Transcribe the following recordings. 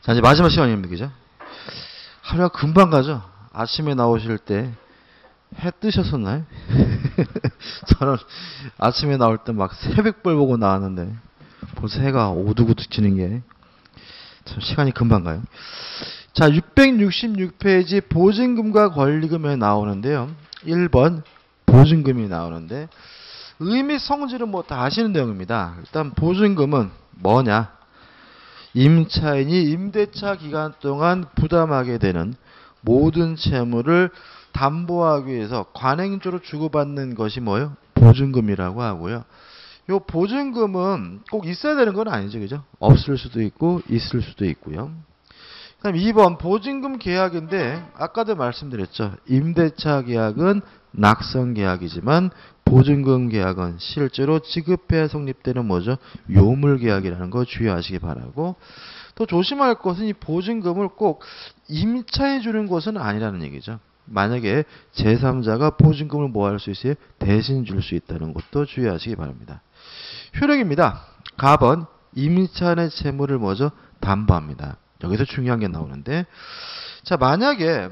자, 이제 마지막 시간입니다. 그죠? 하루가 금방 가죠? 아침에 나오실 때 해 뜨셨었나요? 저는 아침에 나올 때 막 새벽별 보고 나왔는데 벌써 해가 오두구둑 지는 게 참 시간이 금방 가요. 자, 666페이지 보증금과 권리금에 나오는데요. 1번 보증금이 나오는데 의미 성질은 뭐 다 아시는 내용입니다. 일단 보증금은 뭐냐? 임차인이 임대차 기간 동안 부담하게 되는 모든 채무를 담보하기 위해서 관행적으로 주고받는 것이 뭐예요? 보증금이라고 하고요. 요 보증금은 꼭 있어야 되는 건 아니죠. 그죠? 없을 수도 있고 있을 수도 있고요. 그다음 2번 보증금 계약인데 아까도 말씀드렸죠. 임대차 계약은 낙선 계약이지만 보증금 계약은 실제로 지급해야 성립되는 뭐죠? 요물 계약이라는 거 주의하시기 바라고, 또 조심할 것은 이 보증금을 꼭 임차해 주는 것은 아니라는 얘기죠. 만약에 제3자가 보증금을 뭐 할 수 있어요? 대신 줄 수 있다는 것도 주의하시기 바랍니다. 효력입니다. 갑은 임차인의 채무를 뭐죠? 담보합니다. 여기서 중요한 게 나오는데, 자, 만약에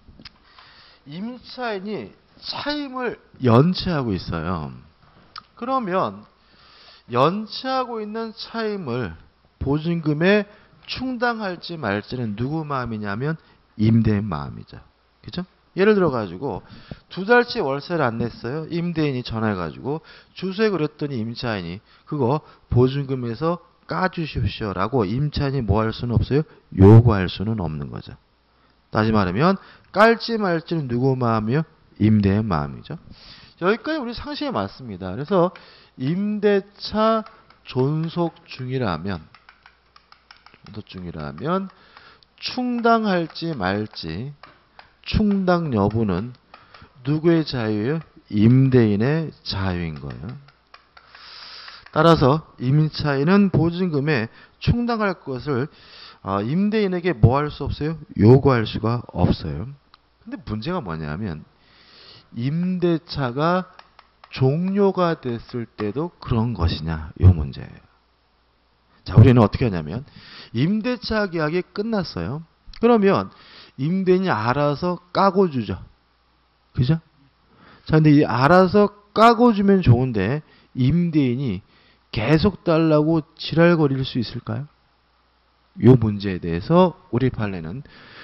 임차인이 차임을 연체하고 있어요. 그러면 연체하고 있는 차임을 보증금에 충당할지 말지는 누구 마음이냐면 임대인 마음이죠. 그죠? 예를 들어 가지고 2달치 월세를 안 냈어요. 임대인이 전화해 가지고 주소에 그랬더니 임차인이 그거 보증금에서 까주십시오라고 임차인이 뭐 할 수는 없어요? 요구할 수는 없는 거죠. 다시 말하면 깔지 말지는 누구 마음이요? 임대인 마음이죠. 여기까지 우리 상식에 맞습니다. 그래서 임대차 존속 중이라면 충당할지 말지 충당 여부는 누구의 자유예요? 임대인의 자유인 거예요. 따라서 임차인은 보증금에 충당할 것을 임대인에게 뭐 할 수 없어요? 요구할 수가 없어요. 근데 문제가 뭐냐면 임대차가 종료가 됐을 때도 그런 것이냐, 이 문제예요. 자, 우리는 어떻게 하냐면 임대차 계약이 끝났어요. 그러면 임대인이 알아서 까고 주죠. 그죠? 자, 근데 이 알아서 까고 주면 좋은데 임대인이 계속 달라고 지랄거릴 수 있을까요? 이 문제에 대해서 우리 판례는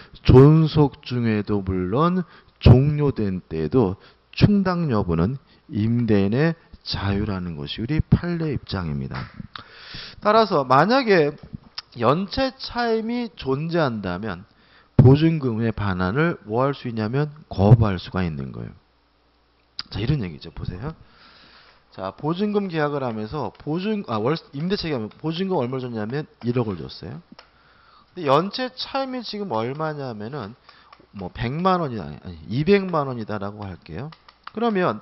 존속 중에도 물론 종료된 때에도 충당 여부는 임대인의 자유라는 것이 우리 판례 입장입니다. 따라서 만약에 연체 차임이 존재한다면 보증금의 반환을 뭐 할 수 있냐면 거부할 수가 있는 거예요. 자, 이런 얘기죠. 보세요. 자, 보증금 계약을 하면서 임대차 계약하면 보증금 얼마를 줬냐면 1억을 줬어요. 근데 연체 차임이 지금 얼마냐면은 뭐 100만 원이다, 아니 200만 원이다라고 할게요. 그러면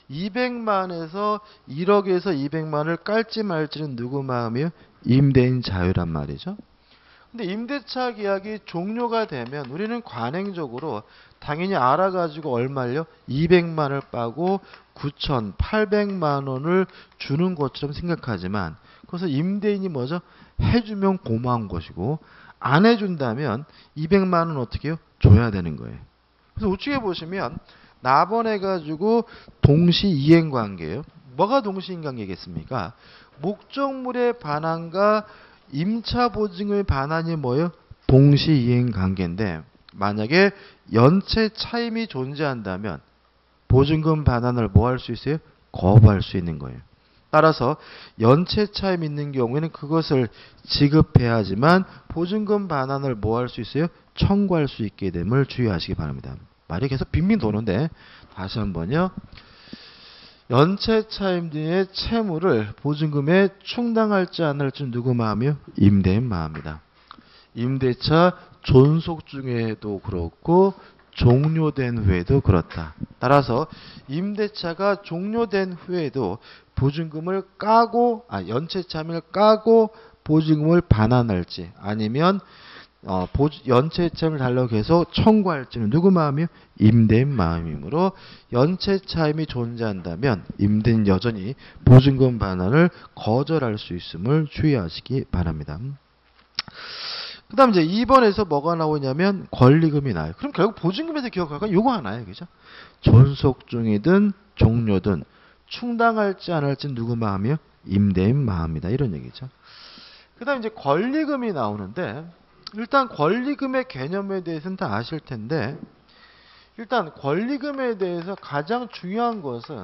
200만에서 1억에서 200만을 깔지 말지는 누구 마음이요? 임대인 자유란 말이죠. 근데 임대차 계약이 종료가 되면 우리는 관행적으로 당연히 알아가지고 얼마요? 200만을 빠고 9,800만 원을 주는 것처럼 생각하지만 그것을 임대인이 뭐죠? 해주면 고마운 것이고 안 해준다면 200만 원 어떻게 해요? 줘야 되는 거예요. 그래서 우측에 보시면 납언해가지고 동시이행관계예요. 뭐가 동시이행관계겠습니까? 목적물의 반환과 임차보증의 반환이 뭐예요? 동시이행관계인데 만약에 연체 차임이 존재한다면 보증금 반환을 뭐 할 수 있어요? 거부할 수 있는 거예요. 따라서 연체 차임 있는 경우에는 그것을 지급해야지만 보증금 반환을 뭐 할 수 있어요? 청구할 수 있게 됨을 주의하시기 바랍니다. 말이 계속 빙빙 도는데 다시 한번요. 연체 차임 등의 채무를 보증금에 충당할지 안 할지 누구 마음이요? 임대인 마음이다. 임대차 존속 중에도 그렇고 종료된 후에도 그렇다. 따라서 임대차가 종료된 후에도 보증금을 까고 연체 차임을 까고 보증금을 반환할지 아니면 연체 차임을 달라고 해서 청구할지는 누구 마음이요? 임대인 마음이므로 연체 차임이 존재한다면 임대인 여전히 보증금 반환을 거절할 수 있음을 주의하시기 바랍니다. 그 다음 이제 2번에서 뭐가 나오냐면 권리금이 나와요. 그럼 결국 보증금에서 기억할 건 요거 하나예요. 그죠? 존속 중이든 종료든 충당할지 안 할지 누구 마음이요? 임대인 마음이다. 이런 얘기죠. 그 다음 이제 권리금이 나오는데 일단 권리금의 개념에 대해서는 다 아실 텐데 일단 권리금에 대해서 가장 중요한 것은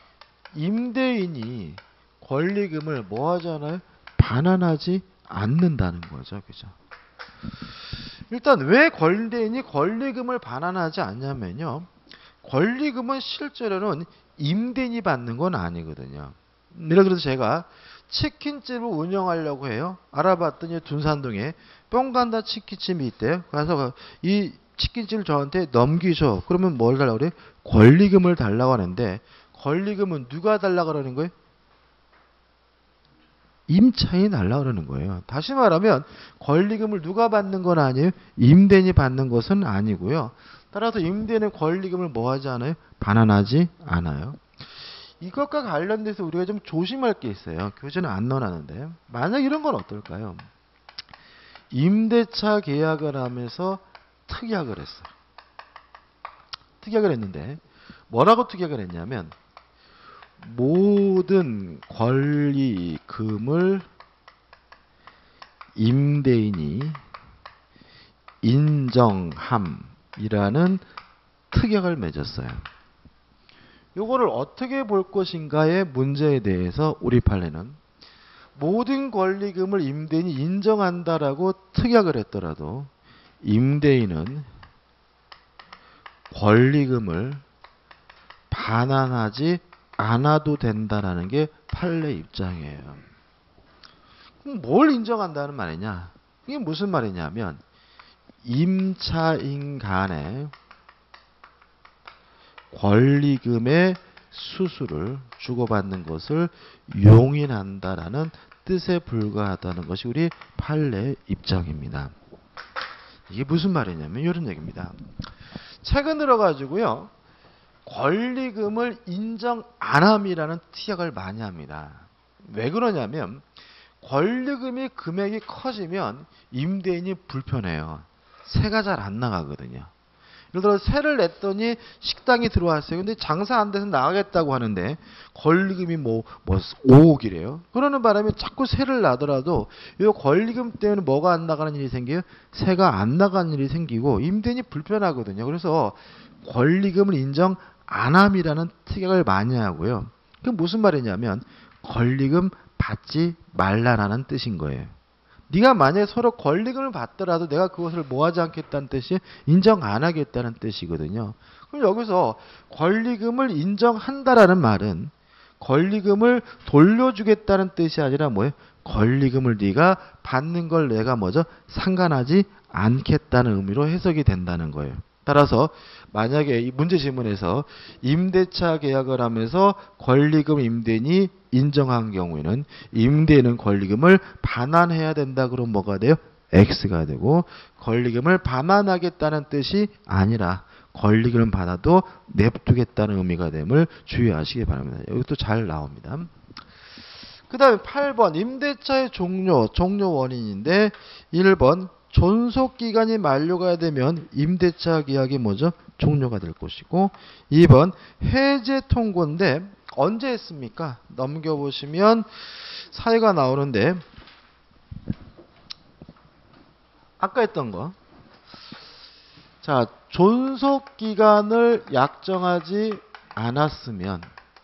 임대인이 권리금을 뭐 하잖아요? 반환하지 않는다는 거죠. 그죠? 일단 왜 임대인이 권리금을 반환하지 않냐면요. 권리금은 실제로는 임대인이 받는 건 아니거든요. 예를 들어서 제가 치킨집을 운영하려고 해요. 알아봤더니 둔산동에 뿅간다 치킨집이 있대요. 그래서 이 치킨집을 저한테 넘기셔. 그러면 뭘 달라고 그래? 권리금을 달라고 하는데 권리금은 누가 달라고 그러는 거예요? 임차인이 달라고 그러는 거예요. 다시 말하면 권리금을 누가 받는 건 아니에요. 임대인이 받는 것은 아니고요. 따라서 임대인은 권리금을 뭐 하지 않아요? 반환하지 않아요. 이것과 관련돼서 우리가 좀 조심할 게 있어요. 교재는 안 넣어놨는데 만약 이런 건 어떨까요? 임대차 계약을 하면서 특약을 했어요. 특약을 했는데 뭐라고 특약을 했냐면 모든 권리금을 임대인이 인정함이라는 특약을 맺었어요. 요거를 어떻게 볼 것인가의 문제에 대해서 우리 판례는 모든 권리금을 임대인이 인정한다라고 특약을 했더라도 임대인은 권리금을 반환하지 않아도 된다라는 게 판례 입장이에요. 그럼 뭘 인정한다는 말이냐? 이게 무슨 말이냐면 임차인 간의 권리금의 수수를 주고받는 것을 용인한다라는 뜻에 불과하다는 것이 우리 판례 입장입니다. 이게 무슨 말이냐면 이런 얘기입니다. 최근 들어가지고요. 권리금을 인정 안함이라는 특약을 많이 합니다. 왜 그러냐면 권리금이 금액이 커지면 임대인이 불편해요. 세가 잘 안 나가거든요. 예를 들어 세를 냈더니 식당이 들어왔어요. 근데 장사 안 돼서 나가겠다고 하는데 권리금이 뭐 5억이래요. 그러는 바람에 자꾸 세를 나더라도 이 권리금 때문에 뭐가 안 나가는 일이 생겨요? 세가 안 나가는 일이 생기고 임대인이 불편하거든요. 그래서 권리금을 인정 안함이라는 특약을 많이 하고요. 그게 무슨 말이냐면 권리금 받지 말라라는 뜻인 거예요. 네가 만약에 서로 권리금을 받더라도 내가 그것을 뭐하지 않겠다는 뜻이 인정 안 하겠다는 뜻이거든요. 그럼 여기서 권리금을 인정한다라는 말은 권리금을 돌려주겠다는 뜻이 아니라 뭐예요? 권리금을 네가 받는 걸 내가 뭐죠? 상관하지 않겠다는 의미로 해석이 된다는 거예요. 따라서 만약에 이 문제 지문에서 임대차 계약을 하면서 권리금 임대인이 인정한 경우에는 임대인은 권리금을 반환해야 된다 그러면 뭐가 돼요? X가 되고 권리금을 반환하겠다는 뜻이 아니라 권리금을 받아도 냅두겠다는 의미가 됨을 주의하시기 바랍니다. 이것도 잘 나옵니다. 그 다음에 8번 임대차의 종료 원인인데 1번 존속기간이 만료가 되면 임대차 계약이 뭐죠? 종료가 될 것이고 2번 해제 통고인데 언제 했습니까? 넘겨보시면 사유가 나오는데 아까 했던 거 자, 존속기간을 약정하지 않았으면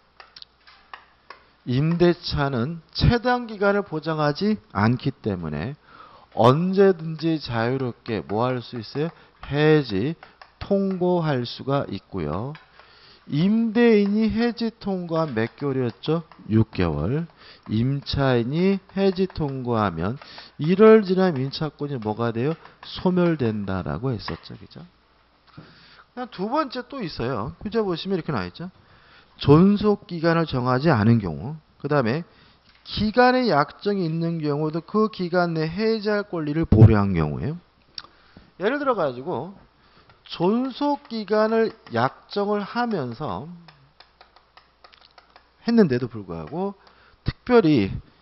임대차는 최단기간을 보장하지 않기 때문에 언제든지 자유롭게 뭐 할 수 있어요? 해지 통고할 수가 있고요. 임대인이 해지 통고한 몇 개월이었죠? 6개월. 임차인이 해지 통고하면 1월 지나면 임차권이 뭐가 돼요? 소멸된다라고 했었죠. 그죠? 그냥 두 번째 또 있어요. 규제 보시면 이렇게 나와 있죠. 존속 기간을 정하지 않은 경우. 그 다음에 기간의 약정이 있는 경우도 그 기간 내 해지할 권리를 보류한 경우에요. 예를 들어 가지고 존속 기간을 약정을 하면서 했는데도 불구하고 특별히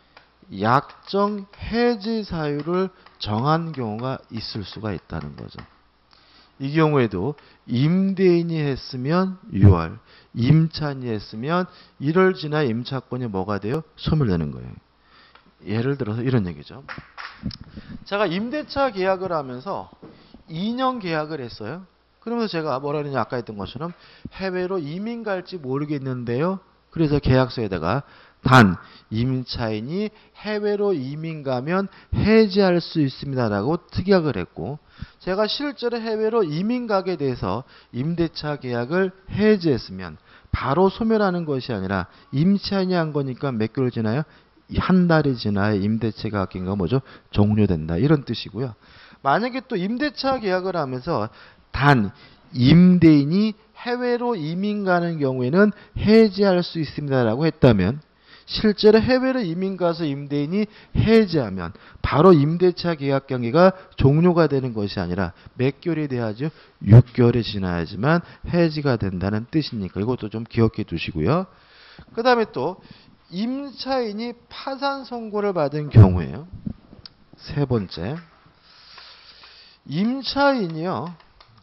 약정 해지 사유를 정한 경우가 있을 수가 있다는 거죠. 이 경우에도 임대인이 했으면 6월, 임차인이 했으면 1월 지나 임차권이 뭐가 돼요? 소멸되는 거예요. 예를 들어서 이런 얘기죠. 제가 임대차 계약을 하면서 2년 계약을 했어요. 그러면서 제가 뭐라 그러냐, 아까 했던 것처럼 해외로 이민 갈지 모르겠는데요. 그래서 계약서에다가 단 임차인이 해외로 이민 가면 해지할 수 있습니다라고 특약을 했고, 제가 실제로 해외로 이민 가게 돼서 임대차 계약을 해지했으면 바로 소멸하는 것이 아니라 임차인이 한 거니까 몇 개월 지나요? 한 달이 지나야 임대차 계약인가 뭐죠? 종료된다. 이런 뜻이고요. 만약에 또 임대차 계약을 하면서 단 임대인이 해외로 이민 가는 경우에는 해지할 수 있습니다라고 했다면, 실제로 해외로 이민 가서 임대인이 해지하면 바로 임대차 계약 경기가 종료가 되는 것이 아니라 몇 개월이 돼야죠? 6개월이 지나야지만 해지가 된다는 뜻이니까 이것도 좀 기억해 두시고요. 그 다음에 또 임차인이 파산 선고를 받은 경우에요. 세 번째, 임차인이요,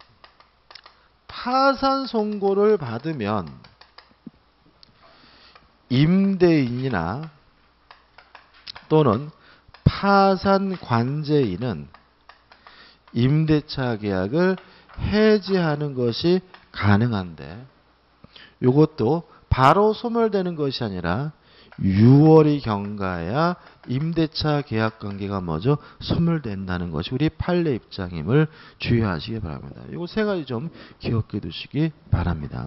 파산 선고를 받으면 임대인이나 또는 파산 관제인은 임대차 계약을 해지하는 것이 가능한데, 이것도 바로 소멸되는 것이 아니라 6월이 경과해야 임대차 계약 관계가 뭐죠? 소멸된다는 것이 우리 판례 입장임을 주의하시기 바랍니다. 이거 세 가지 좀 기억해 두시기 바랍니다.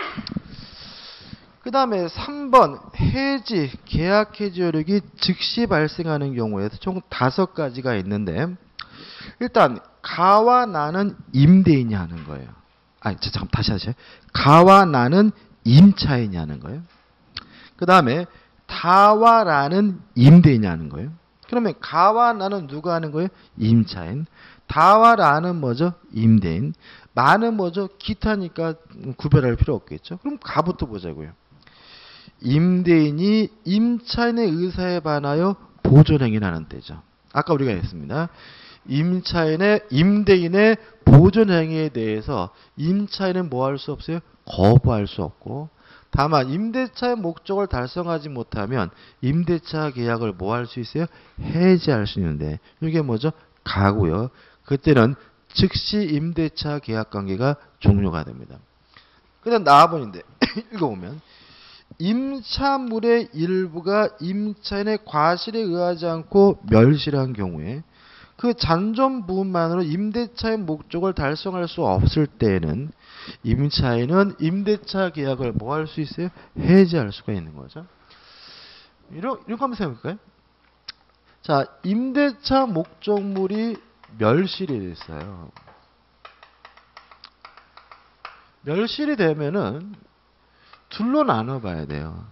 그 다음에 3번 해지, 계약 해지 효력이 즉시 발생하는 경우에서 총 5가지가 있는데, 일단 가와 나는 임대인이 하는 거예요. 잠깐 다시 하세요. 가와 나는 임차인이 하는 거예요. 그 다음에 다와 라는 임대인이 하는 거예요. 그러면 가와 나는 누가 하는 거예요? 임차인. 다와 라는 뭐죠? 임대인. 마는 뭐죠? 기타니까 구별할 필요 없겠죠. 그럼 가부터 보자고요. 임대인이 임차인의 의사에 반하여 보존행위를 하는 때죠. 아까 우리가 했습니다. 임대인의 보존행위에 대해서 임차인은 뭐 할 수 없어요? 거부할 수 없고, 다만 임대차의 목적을 달성하지 못하면 임대차 계약을 뭐 할 수 있어요? 해지할 수 있는데, 이게 뭐죠? 가고요. 그때는 즉시 임대차 계약 관계가 종료가 됩니다. 그 다음 나아본인데 읽어보면, 임차물의 일부가 임차인의 과실에 의하지 않고 멸실한 경우에 그 잔존 부분만으로 임대차의 목적을 달성할 수 없을 때에는 임차인은 임대차 계약을 뭐 할 수 있어요? 해지할 수가 있는 거죠. 이렇게 한번 생각해볼까요? 자, 임대차 목적물이 멸실이 됐어요. 멸실이 되면은 둘로 나눠봐야 돼요.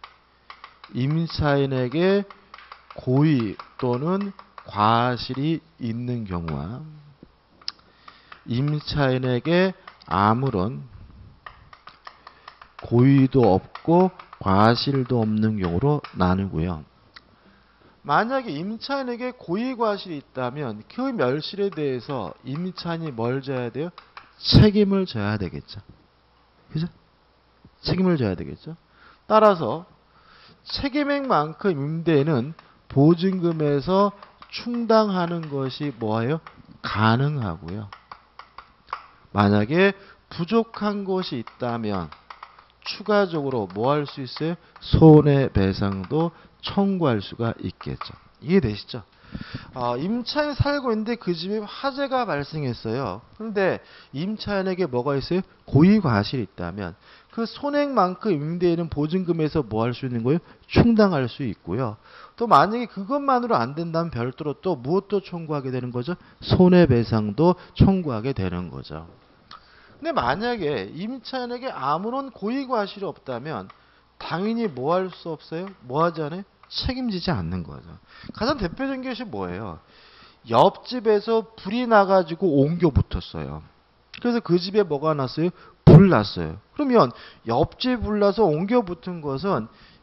임차인에게 고의 또는 과실이 있는 경우와 임차인에게 아무런 고의도 없고 과실도 없는 경우로 나누고요. 만약에 임차인에게 고의 과실이 있다면 그 멸실에 대해서 임차인이 뭘 져야 돼요? 책임을 져야 되겠죠. 그죠? 책임을 져야 되겠죠. 따라서 책임액만큼 임대인은 보증금에서 충당하는 것이 뭐예요? 가능하고요. 만약에 부족한 것이 있다면 추가적으로 뭐 할 수 있어요? 손해배상도 청구할 수가 있겠죠. 이해되시죠? 임차인 살고 있는데 그 집에 화재가 발생했어요. 그런데 임차인에게 뭐가 있어요? 고의 과실이 있다면 그 손해만큼 임대인은 보증금에서 뭐 할 수 있는 거예요? 충당할 수 있고요. 또 만약에 그것만으로 안 된다면 별도로 또 무엇도 청구하게 되는 거죠? 손해배상도 청구하게 되는 거죠. 근데 만약에 임차인에게 아무런 고의 과실이 없다면 당연히 뭐 할 수 없어요? 뭐 하지 않아요? 책임지지 않는 거죠. 가장 대표적인 것이 뭐예요? 옆집에서 불이 나가지고 옮겨 붙었어요. 그래서 그 집에 뭐가 났어요? 불 났어요. 그러면 옆집 불 나서 옮겨 붙은 것은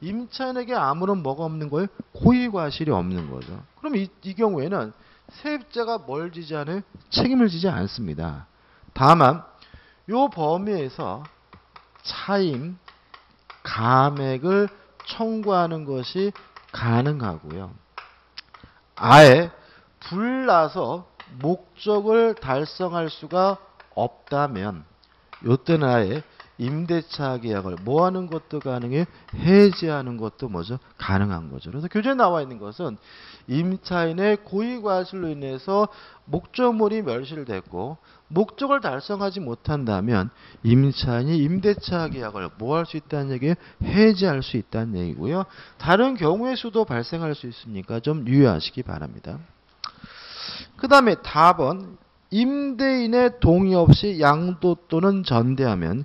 임차인에게 아무런 뭐가 없는 거예요? 고의과실이 없는 거죠. 그럼 이 경우에는 세입자가 뭘 지지 않아요? 책임을 지지 않습니다. 다만 요 범위에서 차임, 감액을 청구하는 것이 가능하고요. 아예 불나서 목적을 달성할 수가 없다면 요때는 아예 임대차 계약을 뭐 하는 것도 가능해요? 해지하는 것도 뭐죠? 가능한 거죠. 그래서 교재에 나와 있는 것은 임차인의 고의과실로 인해서 목적물이 멸실됐고 목적을 달성하지 못한다면 임차인이 임대차 계약을 뭐 할 수 있다는 얘기예요? 해지할 수 있다는 얘기고요. 다른 경우의 수도 발생할 수 있으니까 좀 유의하시기 바랍니다. 그 다음에 답은 임대인의 동의 없이 양도 또는 전대하면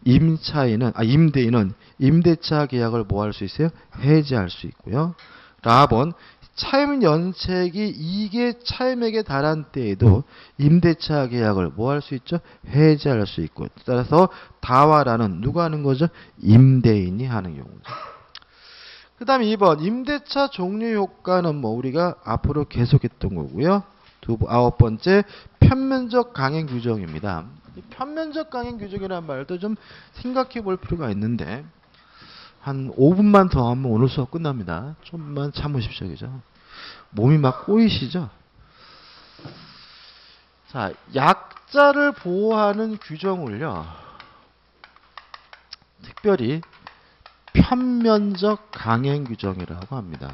임대인은 임대차 계약을 뭐 할 수 있어요? 해지할 수 있고요. 라번 차임 연체액이 2개 차임액에 달한 때에도 임대차 계약을 뭐 할 수 있죠? 해지할 수 있고 따라서 다와라는 누가 하는 거죠? 임대인이 하는 경우죠. 그 다음에 2번 임대차 종료 효과는 뭐 우리가 앞으로 계속했던 거고요. 9번째 편면적 강행 규정입니다. 이 편면적 강행 규정이라는 말도 좀 생각해 볼 필요가 있는데 한 5분만 더 하면 오늘 수업 끝납니다. 좀만 참으십시오. 그죠? 몸이 막 꼬이시죠? 자, 약자를 보호하는 규정을요. 특별히 편면적 강행 규정이라고 합니다.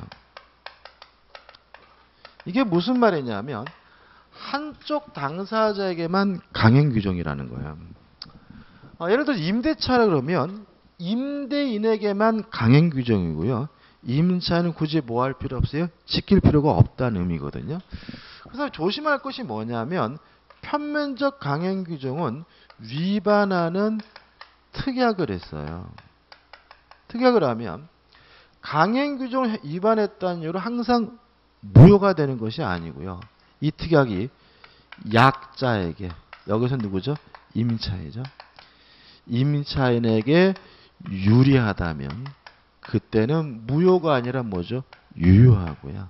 이게 무슨 말이냐면 한쪽 당사자에게만 강행 규정이라는 거예요. 예를 들어 임대차라 그러면 임대인에게만 강행 규정이고요. 임차인은 굳이 뭐 할 필요 없어요? 지킬 필요가 없다는 의미거든요. 그래서 조심할 것이 뭐냐면 편면적 강행 규정은 위반하는 특약을 했어요. 특약을 하면 강행 규정을 위반했다는 이유로 항상 무효가 되는 것이 아니고요. 이 특약이 약자에게 여기서 누구죠? 임차인이죠. 임차인에게 유리하다면 그때는 무효가 아니라 뭐죠? 유효하고요.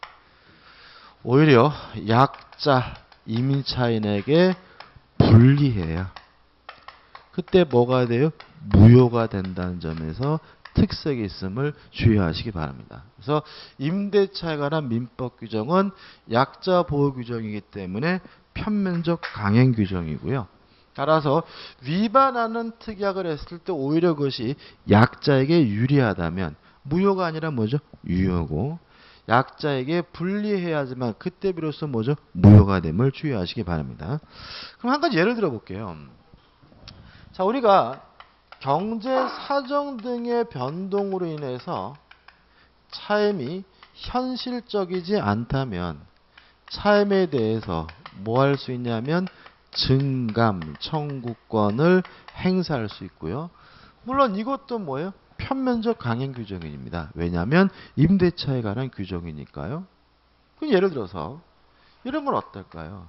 오히려 약자 임차인에게 불리해야 그때 뭐가 돼요? 무효가 된다는 점에서 특색이 있음을 주의하시기 바랍니다. 그래서 임대차에 관한 민법 규정은 약자 보호 규정이기 때문에 편면적 강행 규정이고요. 따라서 위반하는 특약을 했을 때 오히려 그것이 약자에게 유리하다면 무효가 아니라 뭐죠? 유효고 약자에게 불리해야지만 그때 비로소 뭐죠? 무효가 됨을 주의하시기 바랍니다. 그럼 한 가지 예를 들어 볼게요. 자, 우리가 경제 사정 등의 변동으로 인해서 차임이 현실적이지 않다면 차임에 대해서 뭐 할 수 있냐면 증감 청구권을 행사할 수 있고요. 물론 이것도 뭐예요? 편면적 강행 규정입니다. 왜냐하면 임대차에 관한 규정이니까요. 그럼 예를 들어서 이런 건 어떨까요?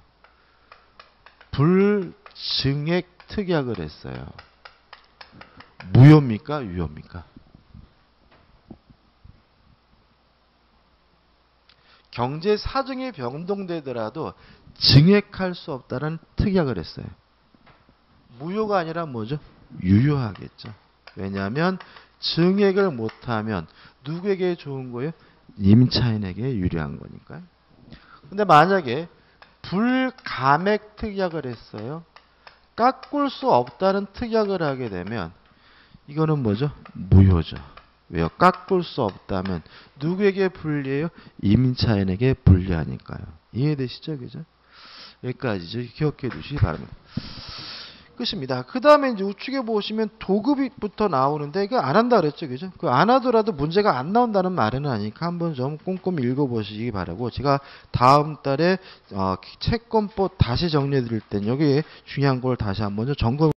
불증액 특약을 했어요. 무효입니까? 유효입니까? 경제 사정이 변동되더라도 증액할 수 없다는 특약을 했어요. 무효가 아니라 뭐죠? 유효하겠죠. 왜냐하면 증액을 못하면 누구에게 좋은 거예요? 임차인에게 유리한 거니까요. 근데 만약에 불감액 특약을 했어요. 깎을 수 없다는 특약을 하게 되면 이거는 뭐죠? 무효죠. 왜요? 깎을 수 없다면 누구에게 불리해요? 임차인에게 불리하니까요. 이해되시죠? 그죠? 여기까지죠. 기억해 두시기 바랍니다. 끝입니다. 그 다음에 이제 우측에 보시면 도급부터 나오는데 이거 안 한다 그랬죠. 그죠? 그 안 하더라도 문제가 안 나온다는 말은 아니니까 한번 좀 꼼꼼히 읽어보시기 바라고 제가 다음 달에 채권법 다시 정리해 드릴 땐 여기에 중요한 걸 다시 한번 점검